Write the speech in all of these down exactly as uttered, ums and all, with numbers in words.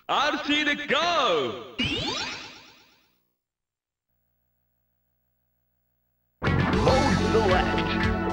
R C to go! Mode select.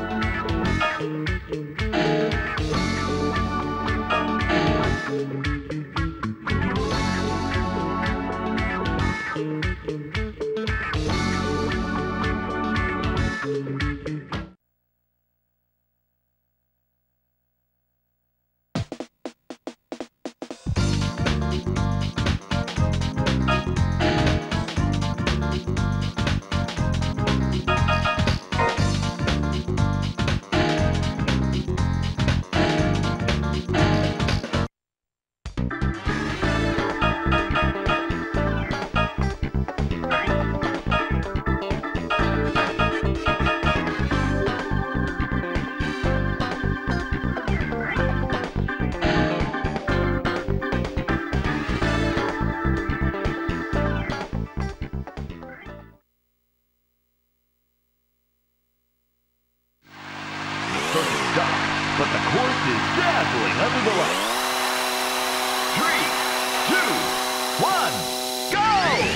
But the course is dazzling under the lights. Three, two, one, go!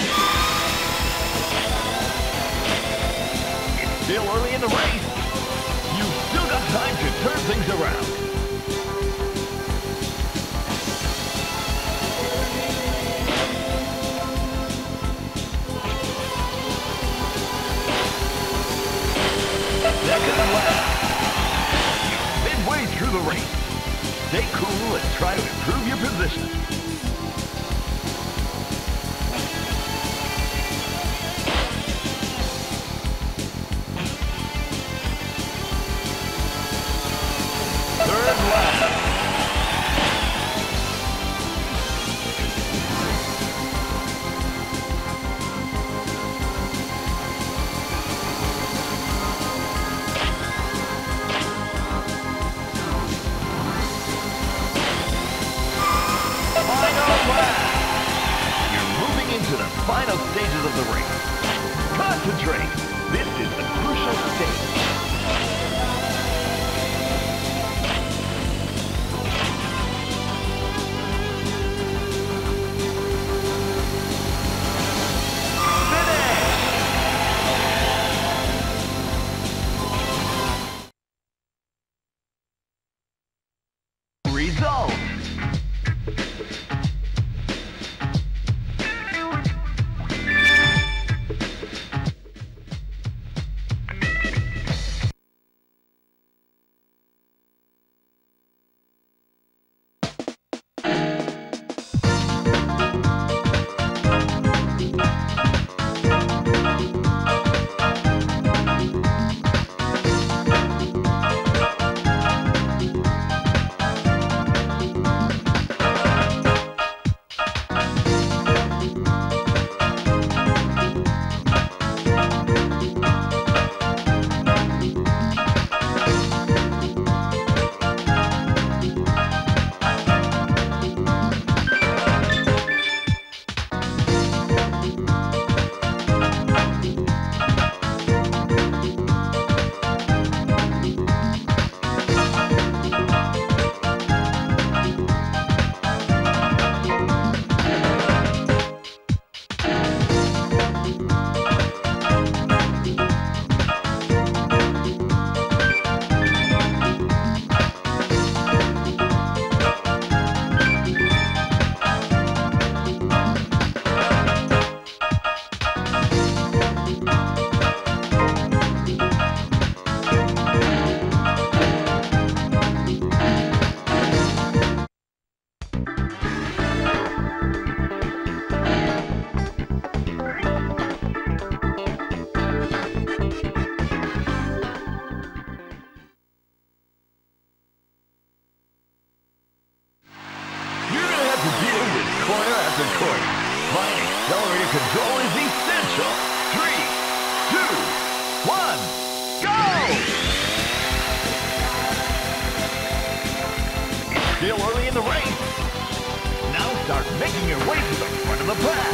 It's still early in the race. You've still got time to turn things around. Second lap. Midway through the race. Stay cool and try to improve your position. Third lap. To the final stages of the race. Concentrate. This is the crucial stage. Finish. Results. Fine accelerator control is essential. Three, two, one, go! It's still early in the race. Now start making your way to the front of the pack.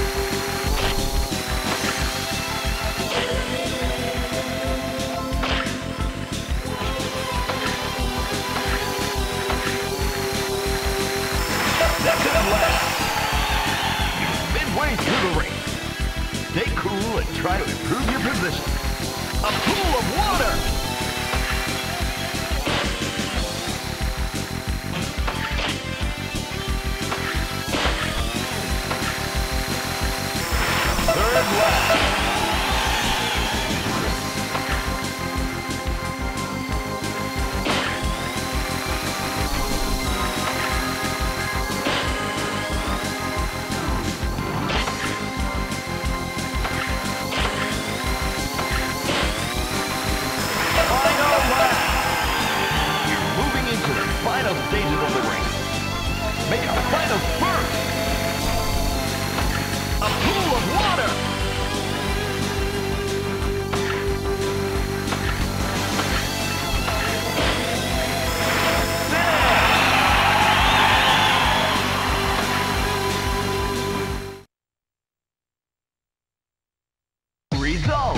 Second lap. Stay cool and try to improve your position. A pool of water! Third lap. Final stages of the race. Make a final spurt. A pool of water. There. Result.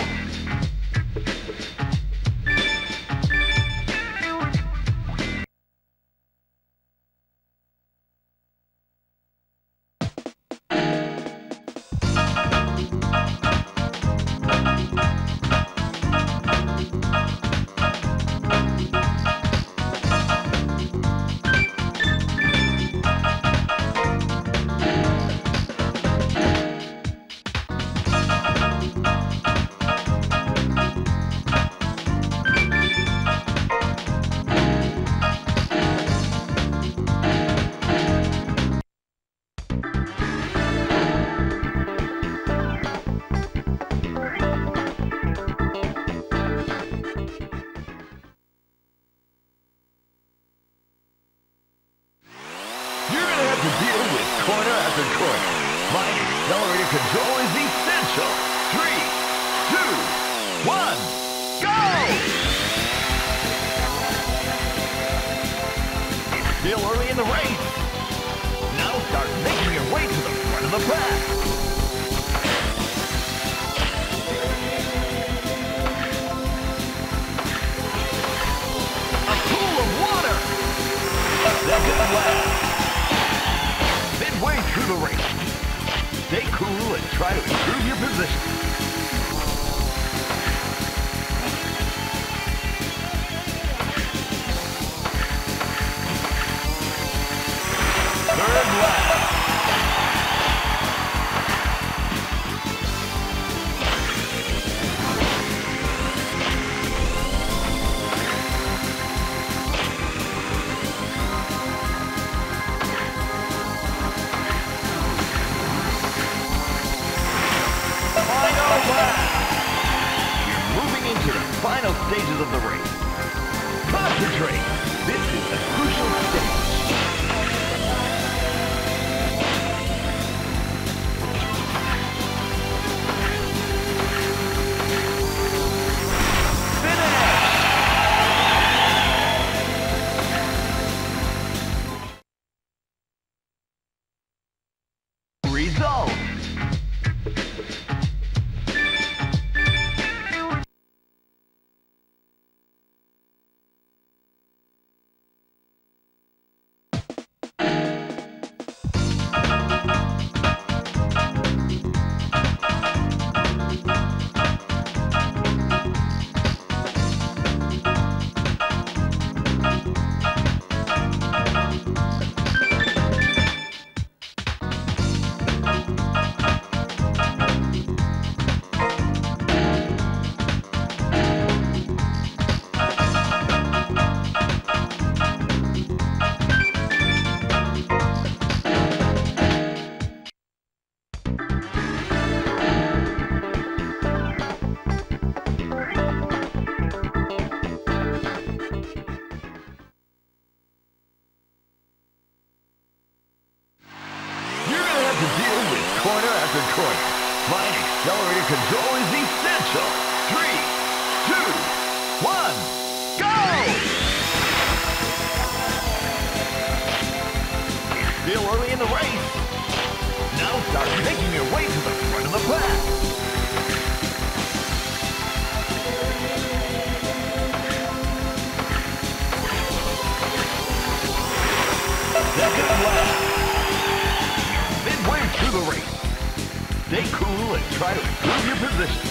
Corner after corner. My accelerator control is essential. Three, two, one, go! It's still early in the race. Now start making your way to the front of the pack. A pool of water. Second lap. Midway through the race. Stay cool and try to improve your position. Third lap. Final stages of the race. Concentrate. This is the crucial stage. Finish. Result. Corner after corner. Fine accelerator control is essential. Three, two, one, go! It's still early in the race. Now start making your way to the front of the pack. Second lap. Midway through the race. Stay cool and try to improve your position.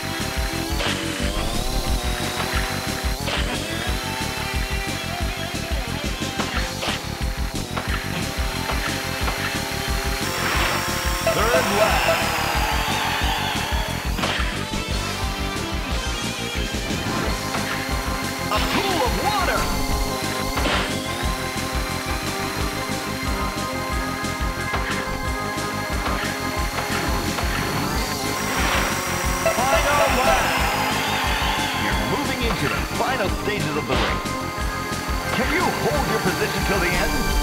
Third lap. A pool of water. Final lap. You're moving into the final stages of the race. Can you hold your position till the end?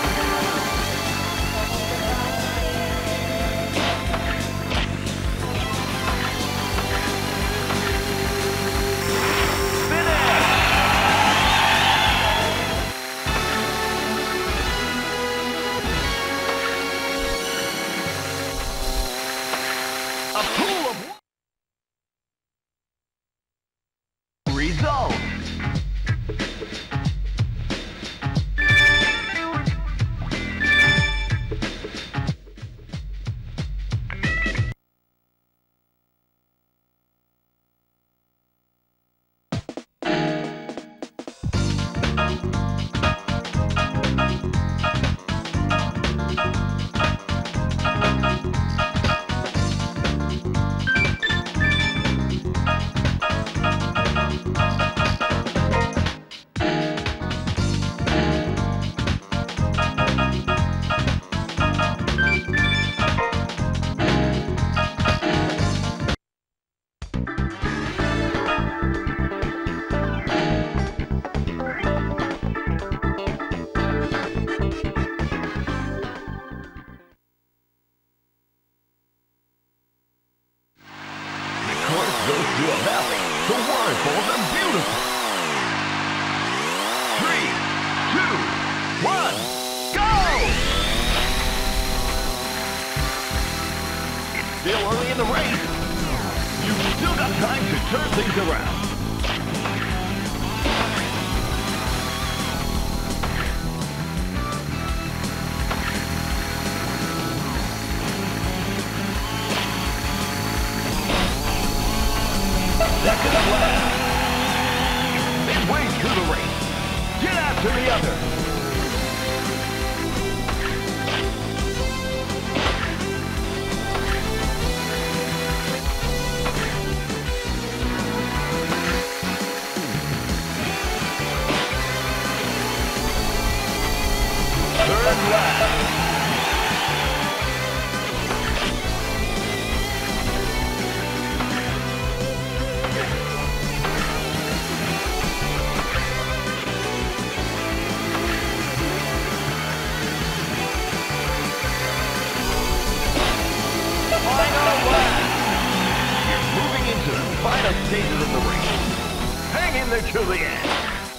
A pool of result. Goes through a valley. The waterfalls are beautiful. Three, two, one, go! It's still early in the race. You've still got time to turn things around. Second lap. Midway through the race. Get after the other. Third lap. Final stages of the race. Hang in there till the end.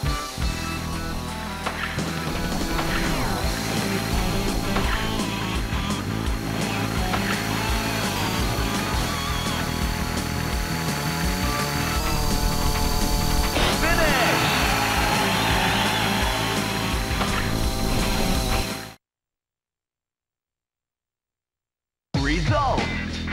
Finish! Result.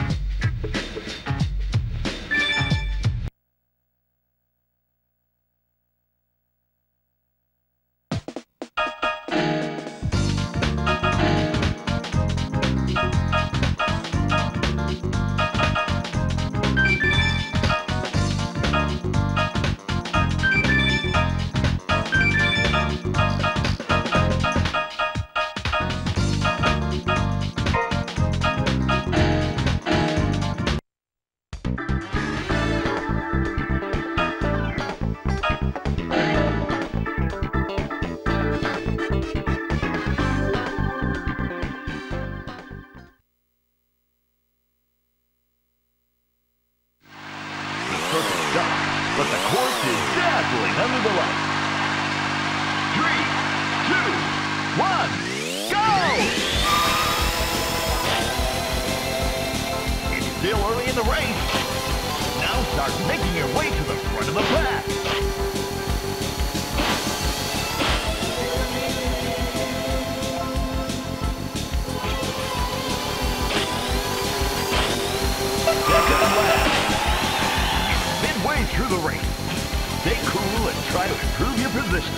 But the course is dazzling under the lights. Three, two, one, go! It's still early in the race. Now start making your way to the front of the pack. position.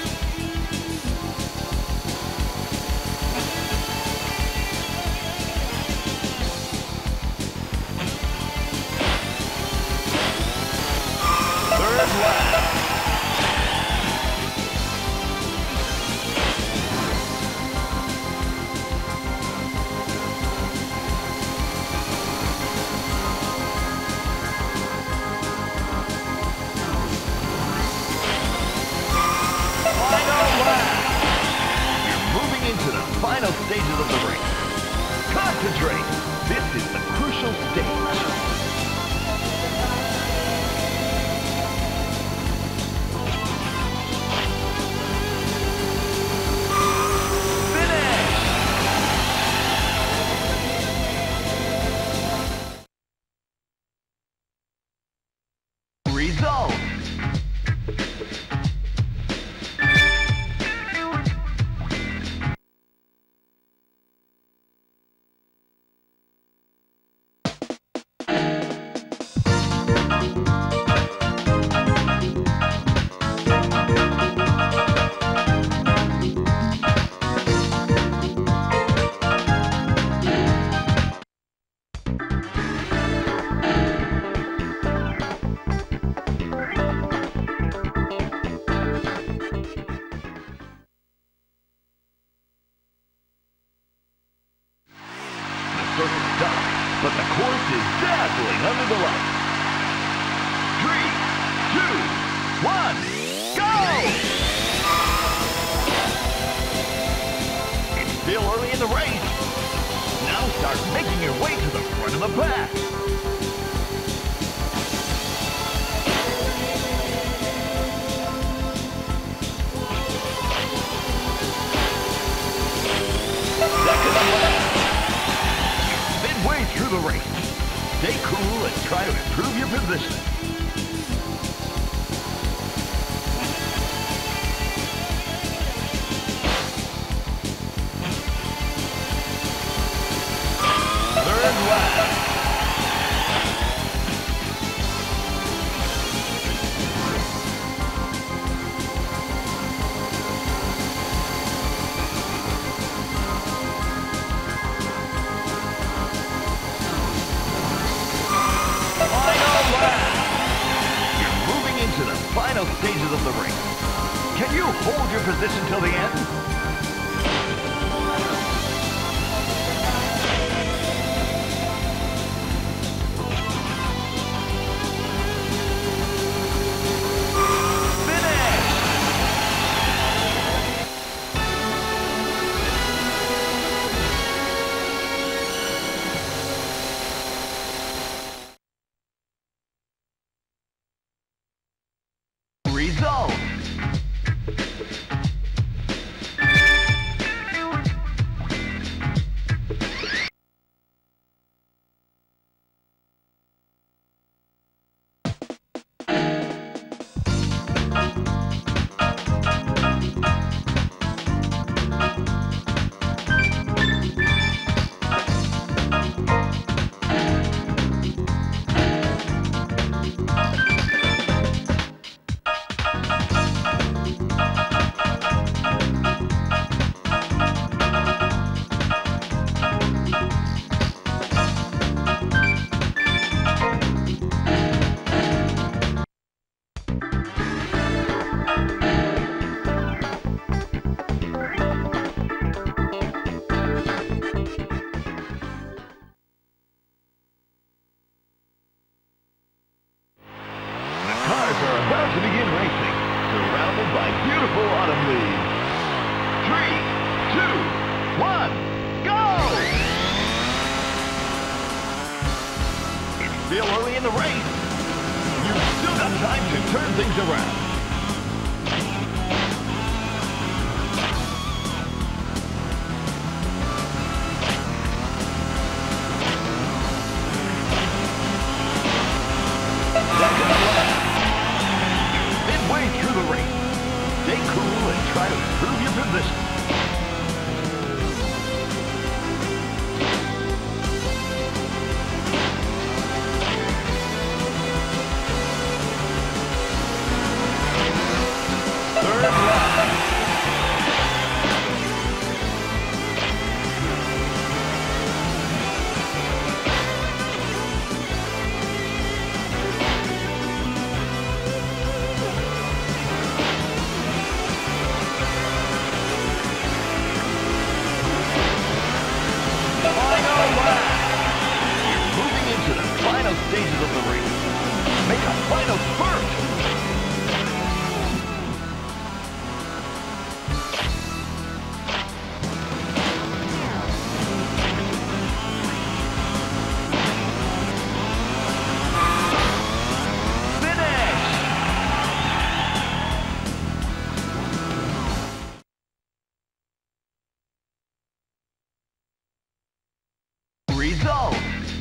Third lap. Final stages of the race. Concentrate. This is the crucial stage. Finish! Result. But the course is dazzling under the lights. Three, two, one, go! It's still early in the race. Now start making your way to the front of the pack. Second lap. Midway through the race. Stay cool and try to improve your position. Third lap. Final stages of the race. Can you hold your position till the end? Result. About to begin racing, surrounded by beautiful autumn leaves. Three, two, one, go! It's still early in the race. You've still got time to turn things around. Through the race. Stay cool and try to improve your position. stages of the race. Make a final spurt! Result!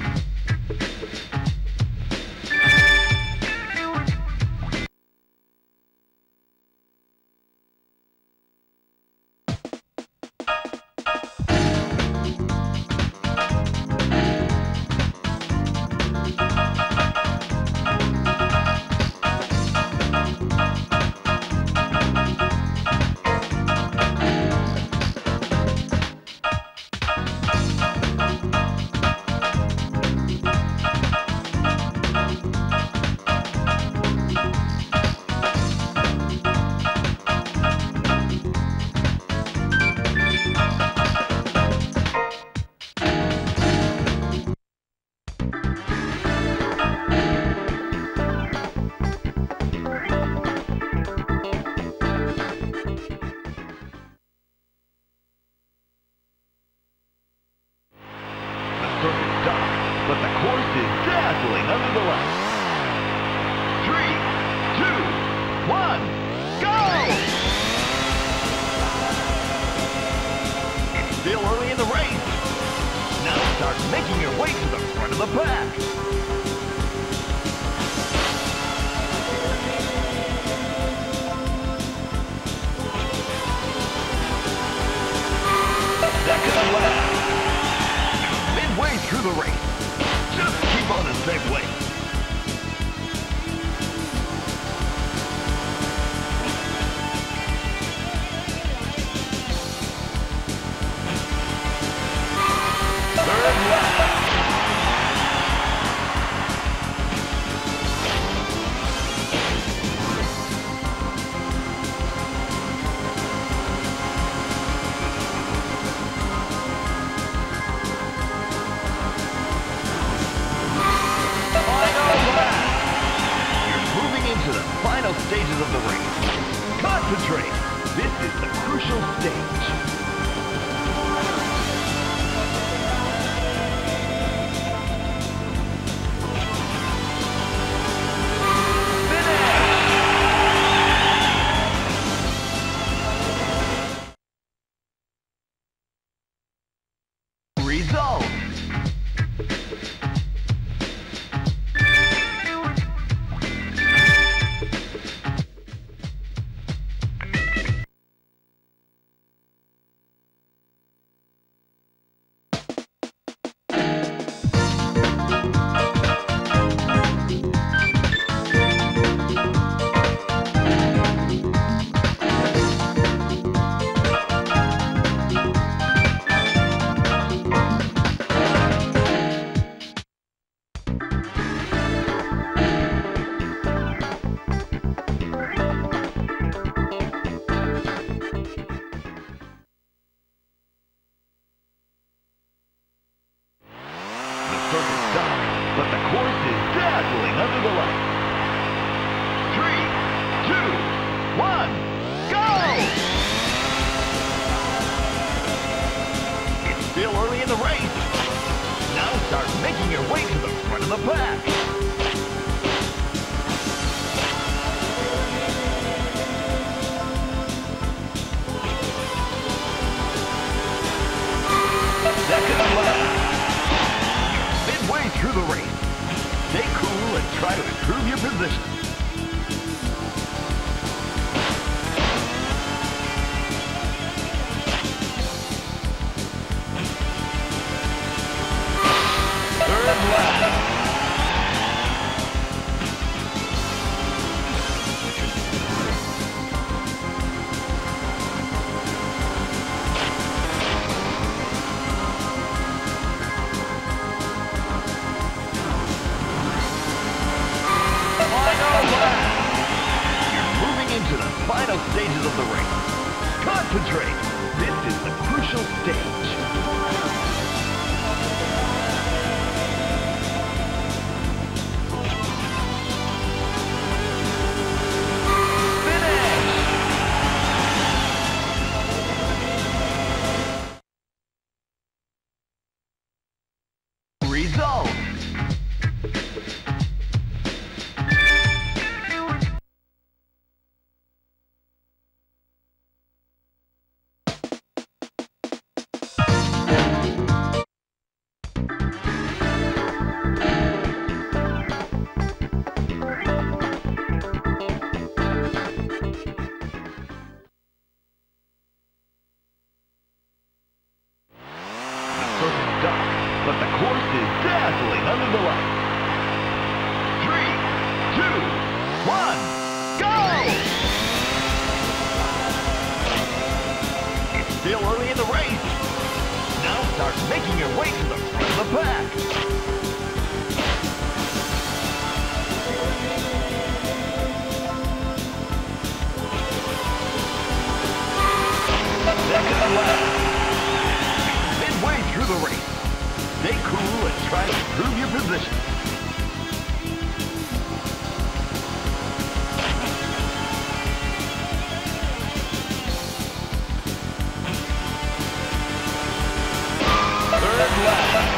But the course is dazzling under the lights. Three, two, one, go! It's still early in the race. Now start making your way to the front of the pack. Second lap. Midway through the race. Just keep on the same way. Third lap. Final stages of the race. Concentrate. This is the crucial stage. Finish. Result. But the course is dazzling under the lights. Three, two, one, go! It's still early in the race. Now start making your way to the front of the pack. Second lap. Midway through the race. Stay cool and try to improve your position. Third lap. Final stages of the race. Concentrate. This is the crucial stage. dazzling under the lights. Three, two, one, go! It's still early in the race. Now start making your way to the front of the pack. Second lap. Midway through the race. Stay cool and try to improve your position. Third lap.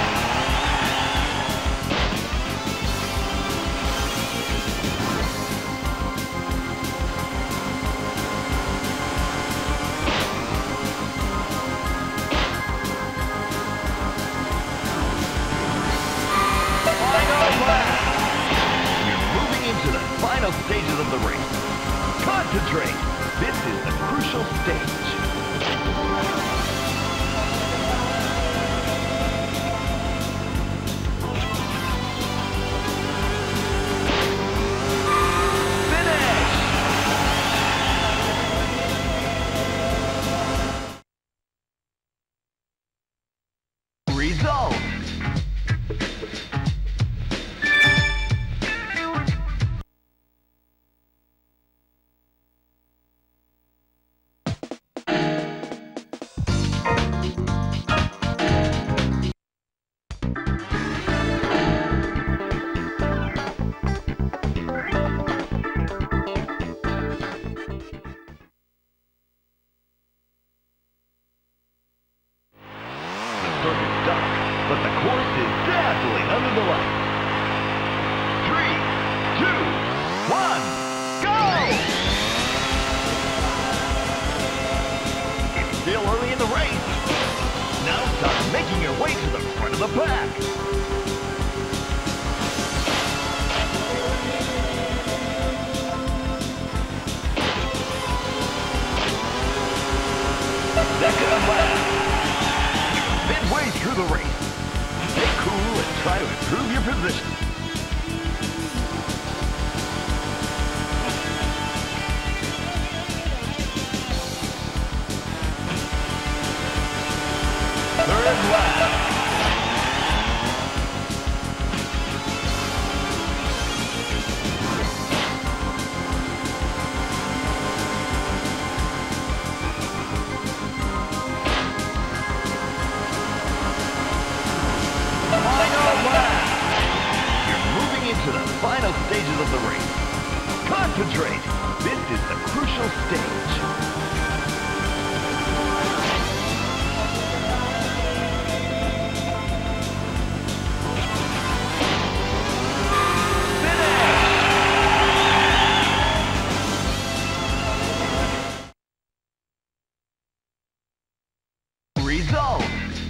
Final stages of the race. Concentrate. This is the crucial stage. Finish! Result. But the course is dazzling under the lights. Three, two, one, go! It's still early in the race. Now start making your way to the front of the pack. Second lap. Midway through the race. Stay cool and try to improve your position. Third lap. To the final stages of the race. Concentrate. This is the crucial stage. Finish! Result.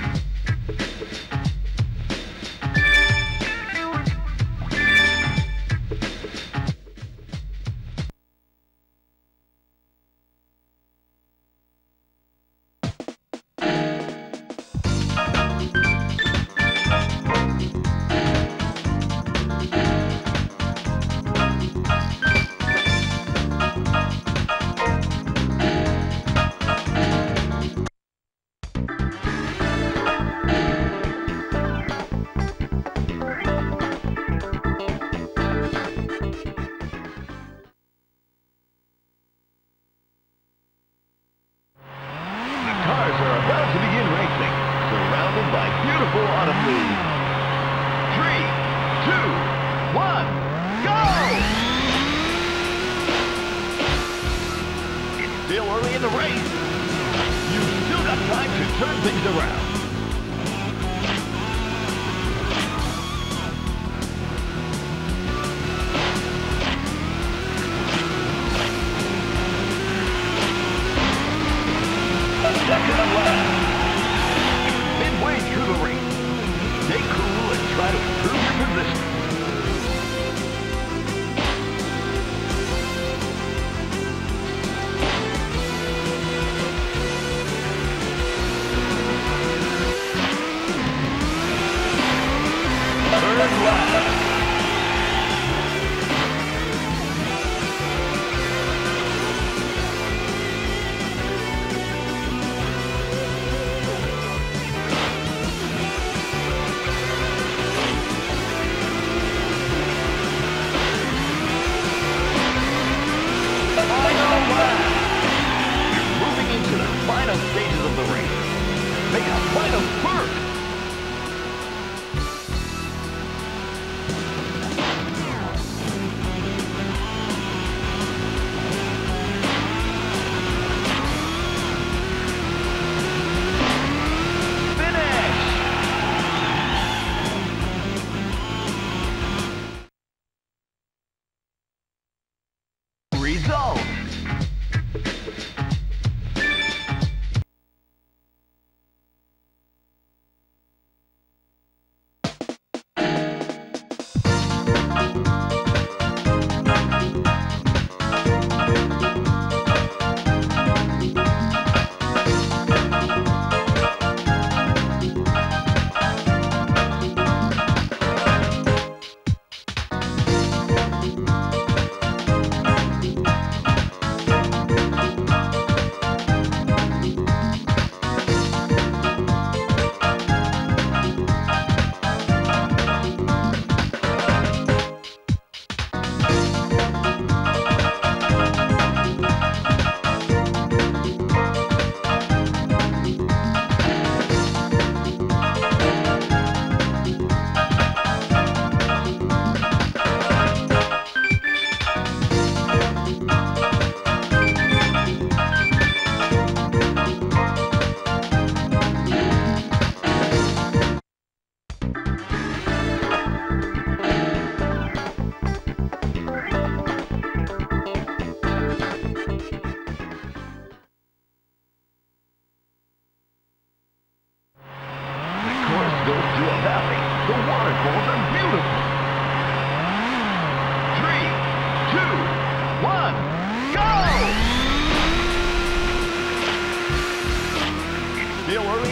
Beautiful autumn leaves. Three, two, one, go! It's still early in the race. You've still got time to turn things around. Second lap. Midway through the race. Stay cool and try to improve your position.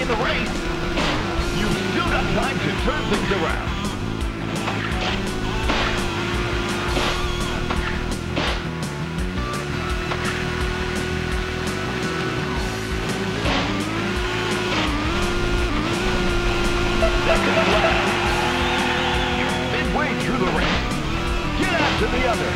in the race. You've still got time to turn things around. Second lap. Midway through the race. Get after the other.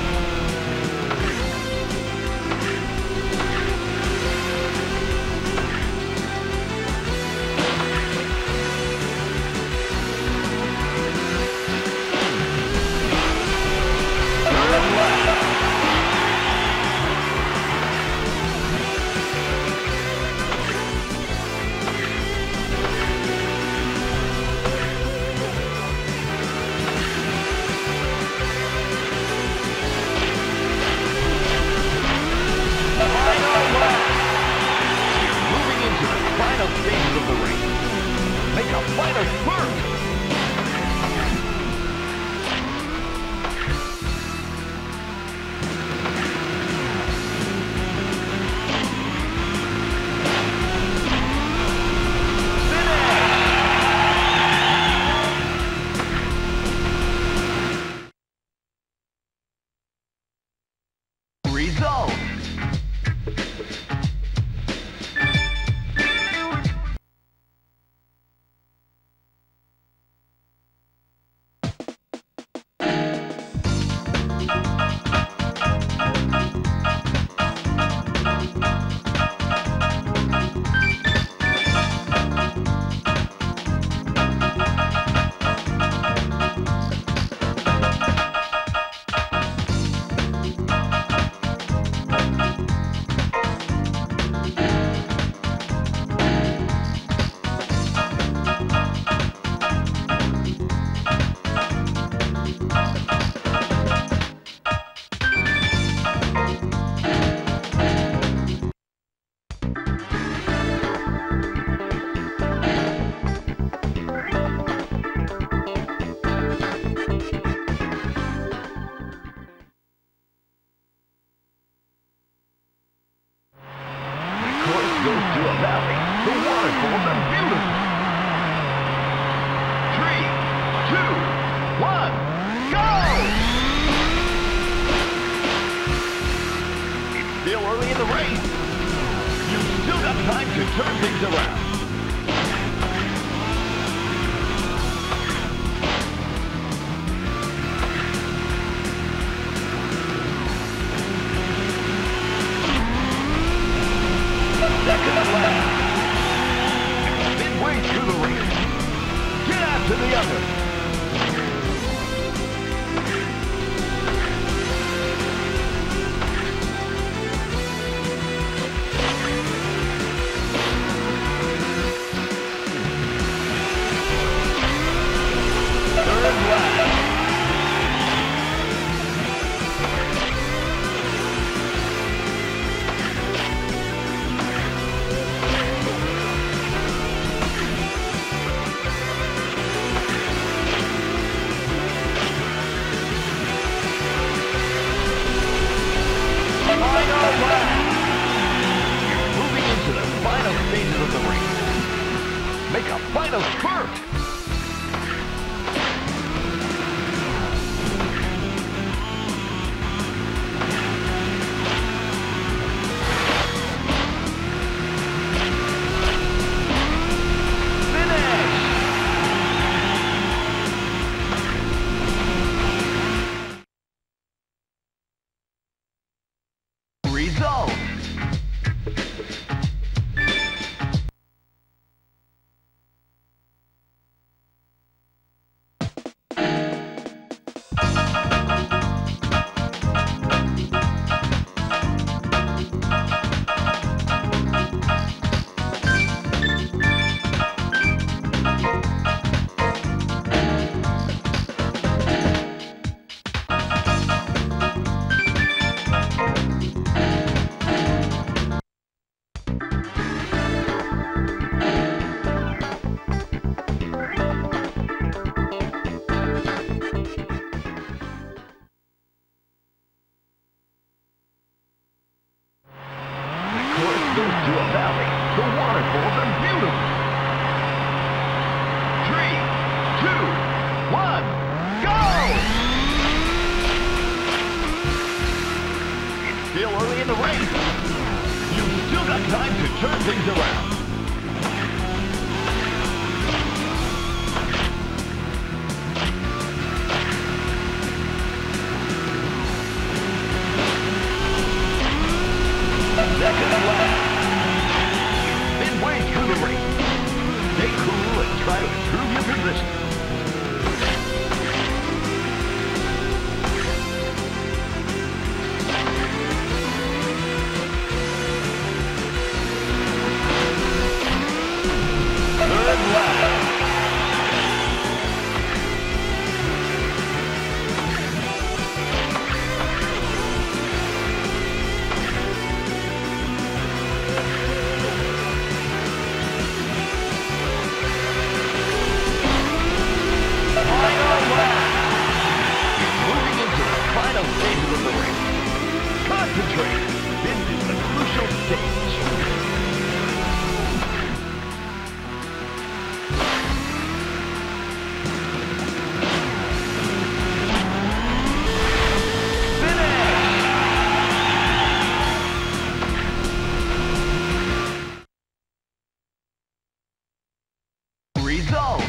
Time to turn things around. Second lap. Midway through the race. Stay cool and try to improve your position. Third lap. Concentrate. This is the crucial stage. Finish. Result.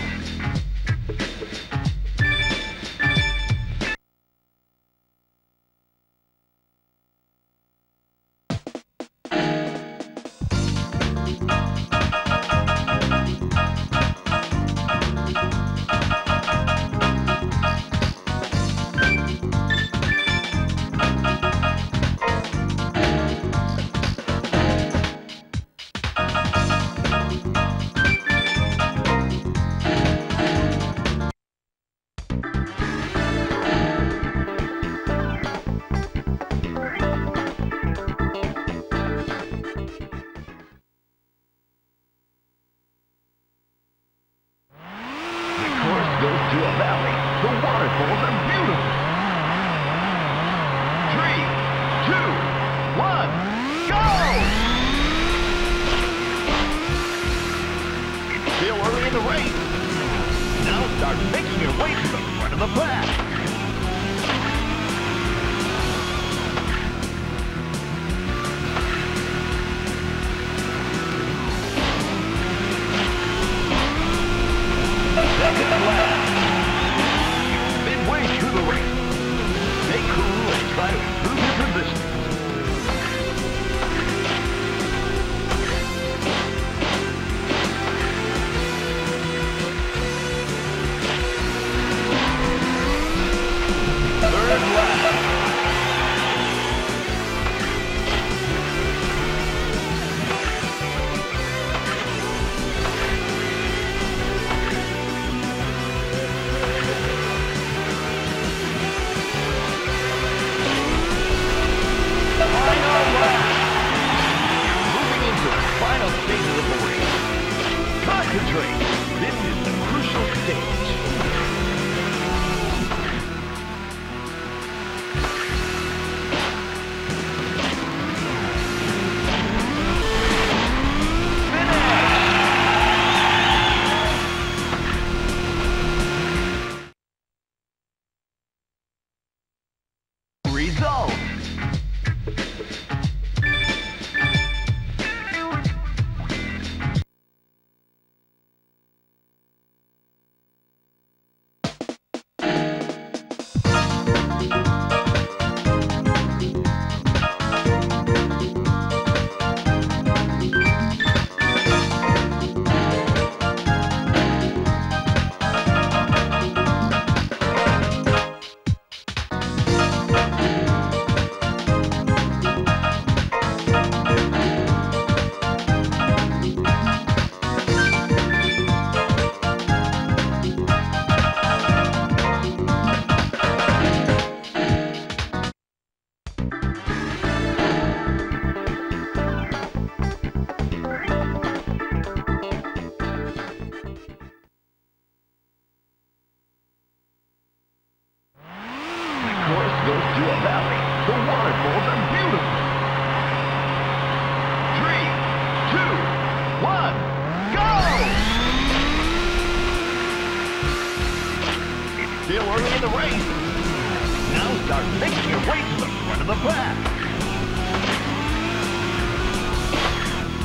Goes to a valley. The waterfalls are beautiful. Three, two, one, go! It's still early in the race. Now start making your way to the front of the pack. Second lap. Midway through the race. Stay cool and try to improve your position. Third lap. Final stages of the race. Concentrate. This is the crucial stage. Finish. Result. Goes to a valley. The waterfalls are beautiful. Three, two, one, go! It's still early in the race. Now start making your way to the front of the pack.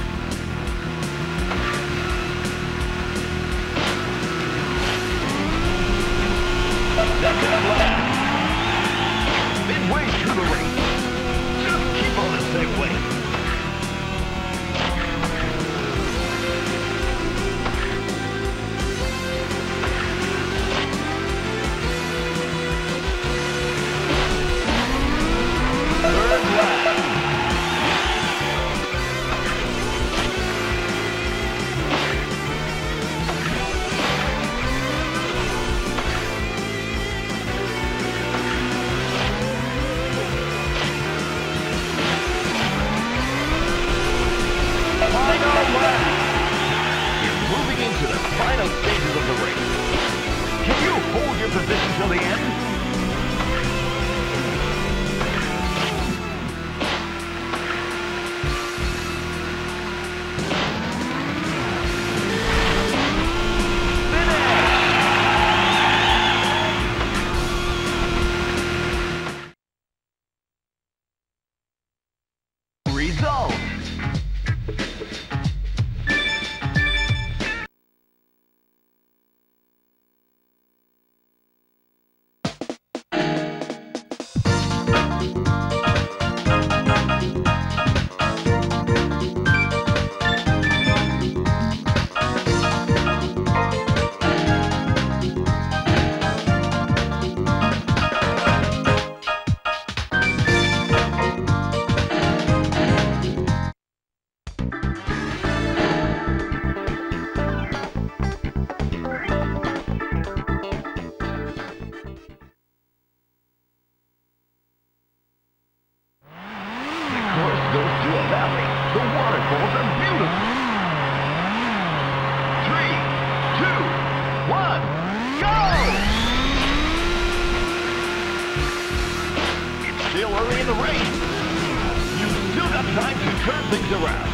still early in the race. You've still got time to turn things around.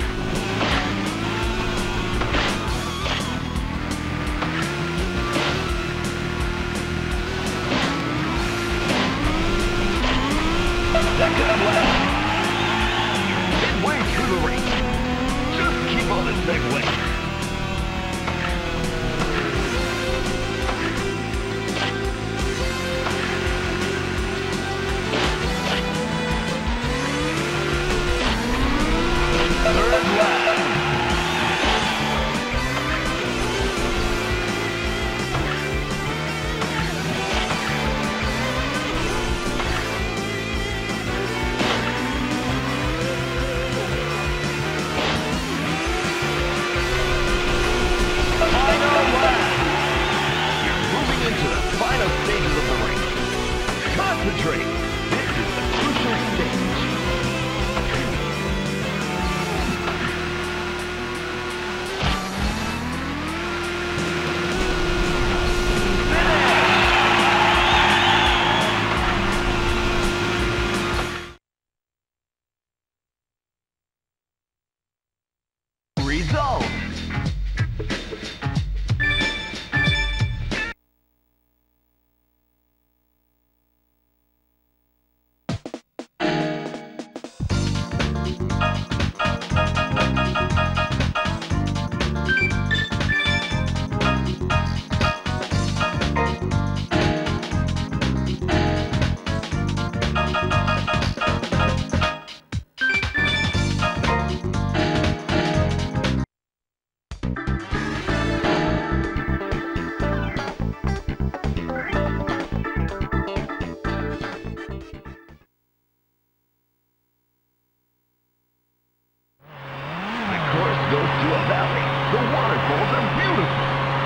Second lap. Midway through the race. Just keep on the same way. Third lap. Concentrate. This is the crucial stage. Result. Goes to a valley. The waterfalls are beautiful.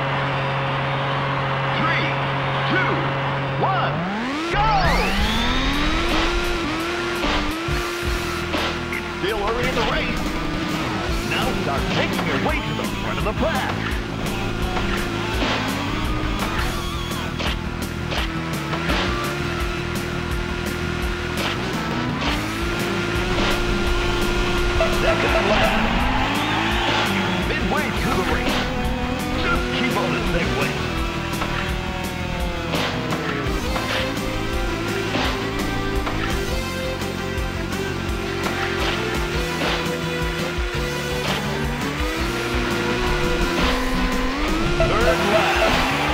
Three, two, one, go! It's still early in the race. Now start making your way to the front of the pack. Second lap. Midway through the race. Just keep on the same way. Third lap.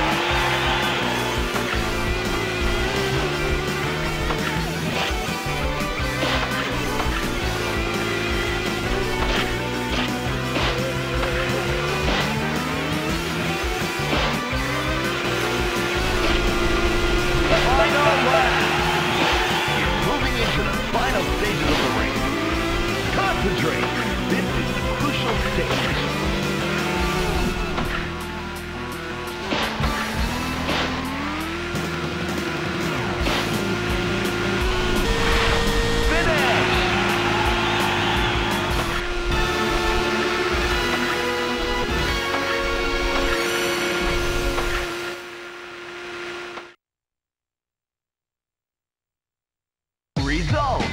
Stages of the race. Concentrate. This is the crucial stage. Finish. Result.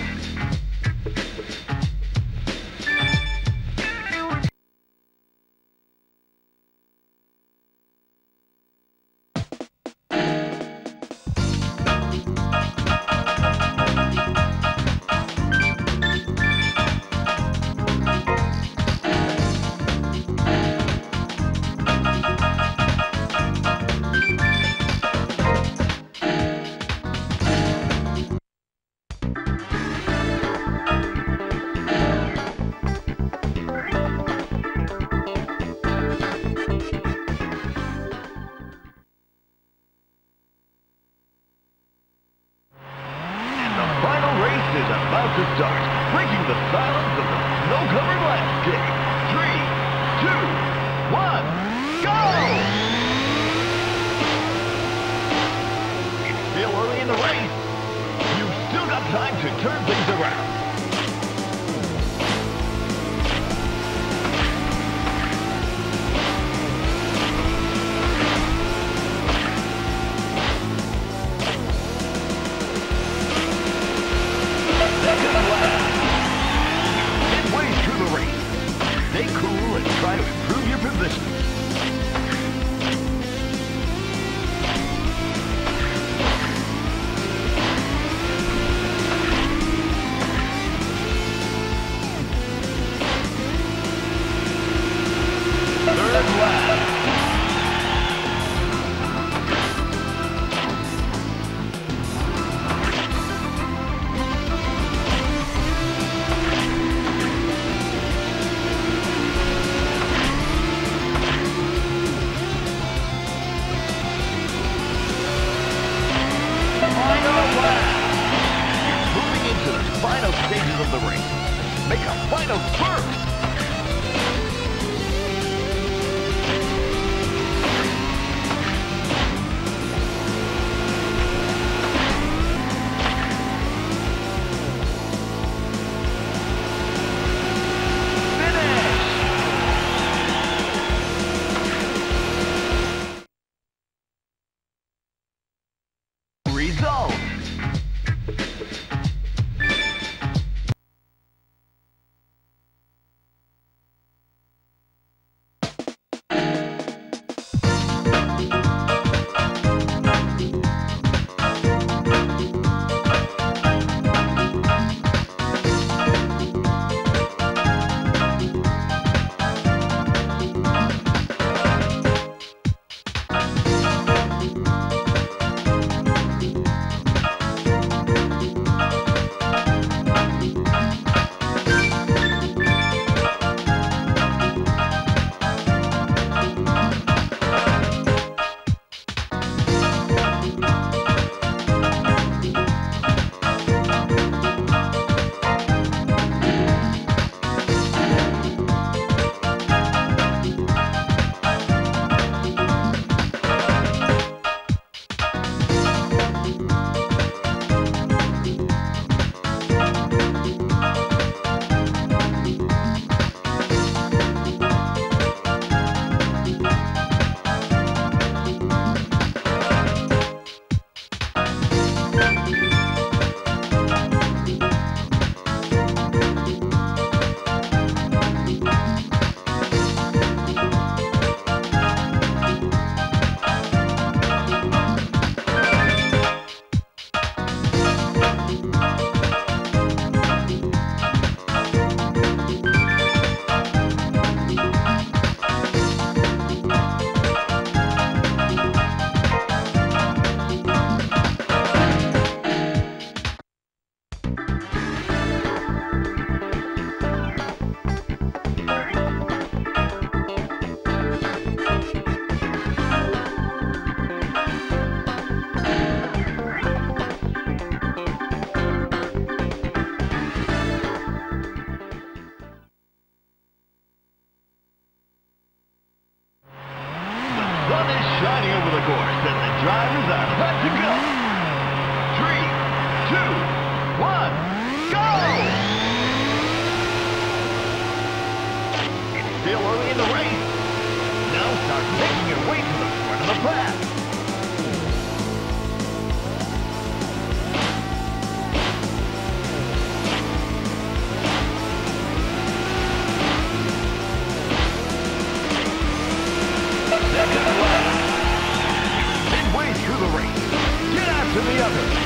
Is about to start, breaking the silence of the snow-covered landscape. Three, two, one, go! It's still early in the race. You've still got time to turn things around. stages of the race. Make a final spurt! sun is shining over the course, and the drivers are hot to go. Three, two, one, go! It's still early in the race. Now start making your way to the front of the pack. Through the race. Get after the others.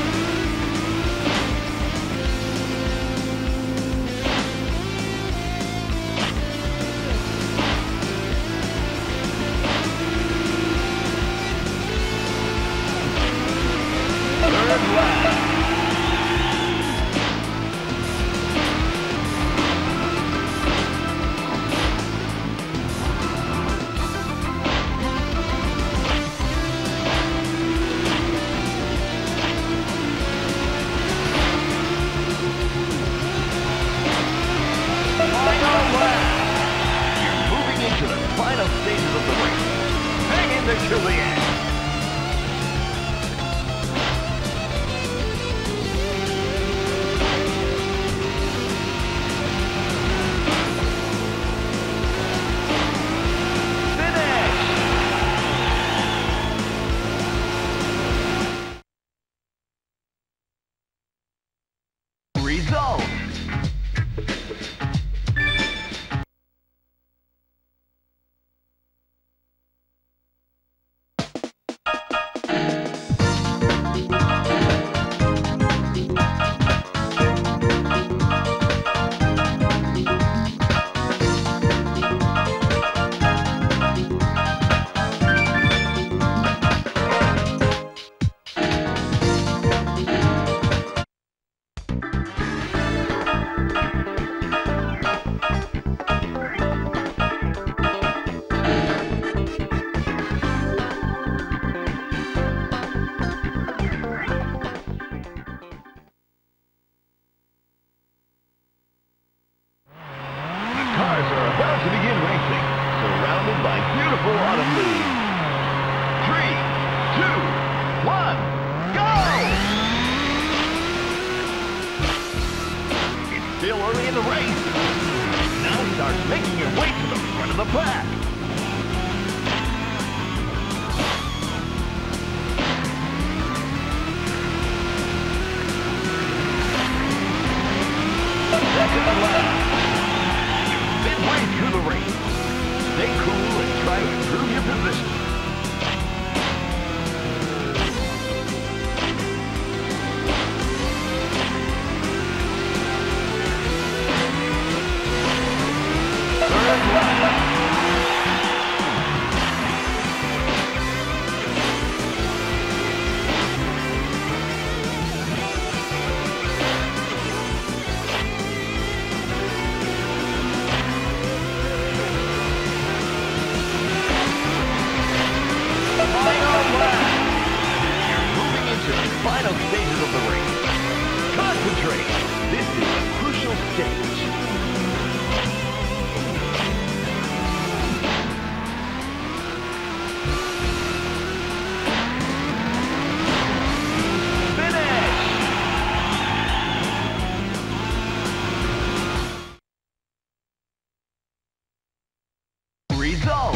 still early in the race. Now starts making your way to the front of the pack. Second to last. Midway through the race. Stay cool and try to improve your position. Third lap. Final stages of the race. Concentrate. This is a crucial stage. Finish. Results.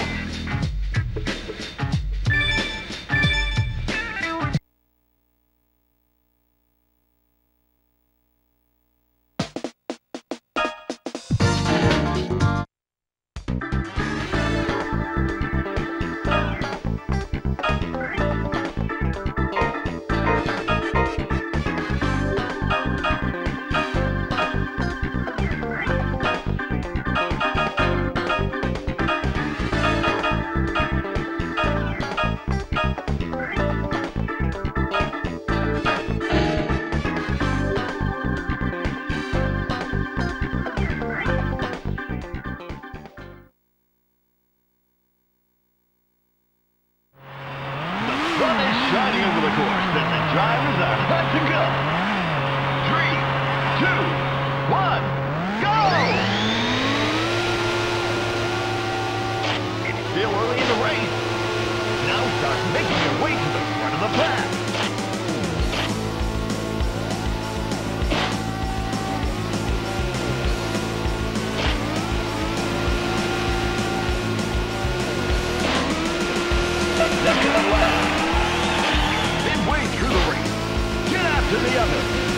Sun is shining over the course, and the drivers are hot to go. Three, two, one, go! It's still early in the race. Now start making your way to the front of the pack. Second lap. Midway through the race. Get after the others.